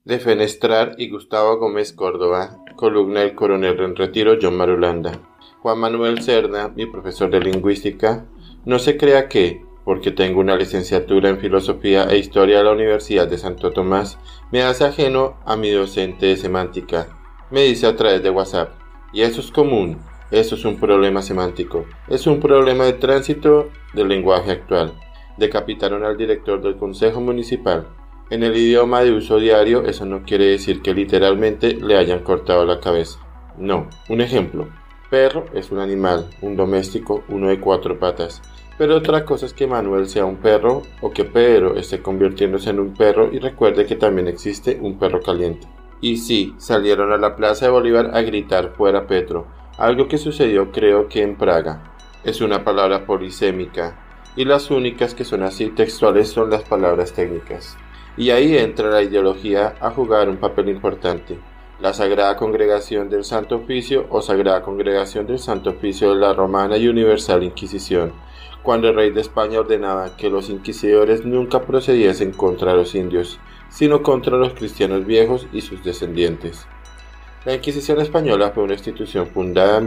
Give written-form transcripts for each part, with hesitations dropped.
Defenestrar y Gustavo Gómez Córdoba, columna del coronel en retiro John Marulanda. Juan Manuel Cerna, mi profesor de lingüística, no se crea que, porque tengo una licenciatura en filosofía e historia de la Universidad de Santo Tomás, me hace ajeno a mi docente de semántica. Me dice a través de WhatsApp, y eso es común, eso es un problema semántico, es un problema de tránsito del lenguaje actual. Decapitaron al director del Consejo Municipal. En el idioma de uso diario, eso no quiere decir que literalmente le hayan cortado la cabeza. No, un ejemplo. Perro es un animal, un doméstico, uno de 4 patas. Pero otra cosa es que Manuel sea un perro o que Pedro esté convirtiéndose en un perro y recuerde que también existe un perro caliente. Y sí, salieron a la Plaza de Bolívar a gritar fuera Petro, algo que sucedió creo que en Praga. Es una palabra polisémica y las únicas que son así textuales son las palabras técnicas. Y ahí entra la ideología a jugar un papel importante. La Sagrada Congregación del Santo Oficio o Sagrada Congregación del Santo Oficio de la Romana y Universal Inquisición, cuando el rey de España ordenaba que los inquisidores nunca procediesen contra los indios, sino contra los cristianos viejos y sus descendientes. La Inquisición española fue una institución fundada en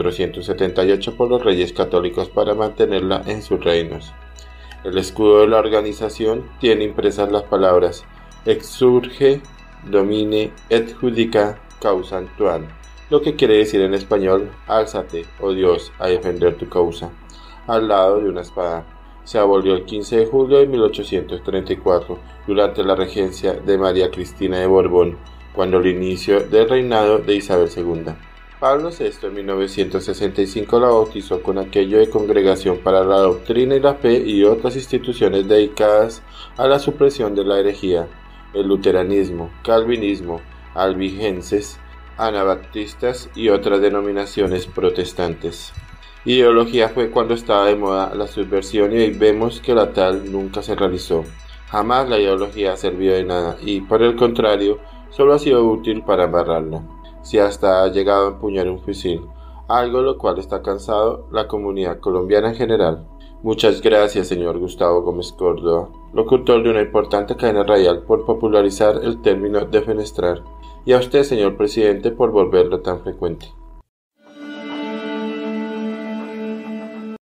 1478 por los reyes católicos para mantenerla en sus reinos. El escudo de la organización tiene impresas las palabras Exsurge, Domine et Judica Causam Tuam, lo que quiere decir en español, álzate, oh Dios, a defender tu causa, al lado de una espada. Se abolió el 15 de julio de 1834, durante la regencia de María Cristina de Borbón, cuando el inicio del reinado de Isabel II. Pablo VI en 1965 la bautizó con aquello de Congregación para la Doctrina y la Fe y otras instituciones dedicadas a la supresión de la herejía, el luteranismo, calvinismo, albigenses, anabaptistas y otras denominaciones protestantes. Ideología fue cuando estaba de moda la subversión y hoy vemos que la tal nunca se realizó. Jamás la ideología ha servido de nada y, por el contrario, solo ha sido útil para amarrarla. Si hasta ha llegado a empuñar un fusil, algo de lo cual está cansado la comunidad colombiana en general. Muchas gracias, señor Gustavo Gómez Córdoba, locutor de una importante cadena radial, por popularizar el término defenestrar, y a usted, señor presidente, por volverlo tan frecuente.